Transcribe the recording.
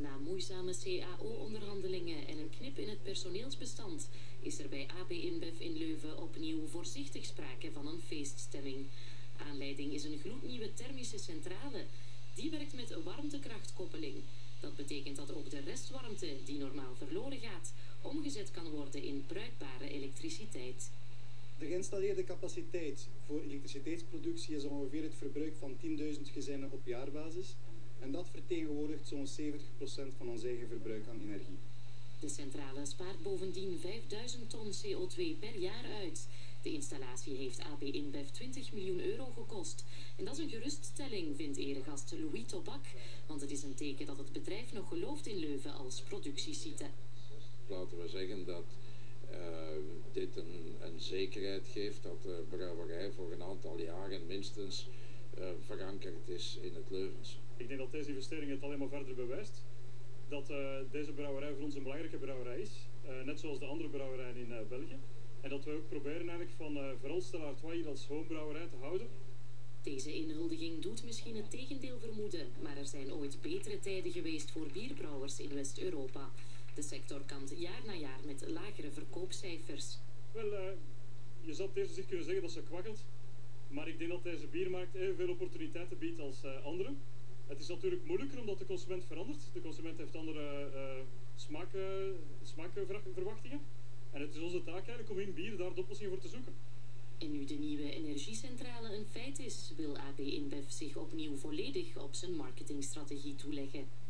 Na moeizame CAO-onderhandelingen en een knip in het personeelsbestand is er bij AB InBev in Leuven opnieuw voorzichtig sprake van een feeststemming. Aanleiding is een gloednieuwe thermische centrale. Die werkt met warmtekrachtkoppeling. Dat betekent dat ook de restwarmte, die normaal verloren gaat, omgezet kan worden in bruikbare elektriciteit. De geïnstalleerde capaciteit voor elektriciteitsproductie is ongeveer het verbruik van 10.000 gezinnen op jaarbasis. En dat vertegenwoordigt zo'n 70% van ons eigen verbruik aan energie. De centrale spaart bovendien 5000 ton CO2 per jaar uit. De installatie heeft AB InBev 20 miljoen euro gekost. En dat is een geruststelling, vindt eregast Louis Tobak. Want het is een teken dat het bedrijf nog gelooft in Leuven als productiesite. Laten we zeggen dat dit een zekerheid geeft dat de brouwerij voor een aantal jaren minstens verankerd is in het Leuvens. Ik denk dat deze investering het alleen maar verder bewijst. Dat deze brouwerij voor ons een belangrijke brouwerij is. Net zoals de andere brouwerijen in België. En dat we ook proberen eigenlijk van vooral Stella Artois hier als homebrouwerij te houden. Deze inhuldiging doet misschien het tegendeel vermoeden, maar er zijn ooit betere tijden geweest voor bierbrouwers in West-Europa. De sector kampt jaar na jaar met lagere verkoopcijfers. Wel, je zou op het eerste zicht kunnen zeggen dat ze kwakkelt. Maar ik denk dat deze biermarkt evenveel opportuniteiten biedt als andere. Het is natuurlijk moeilijker omdat de consument verandert. De consument heeft andere smaakverwachtingen. En het is onze taak eigenlijk om in bier daar de oplossingen voor te zoeken. En nu de nieuwe energiecentrale een feit is, wil AB InBev zich opnieuw volledig op zijn marketingstrategie toeleggen.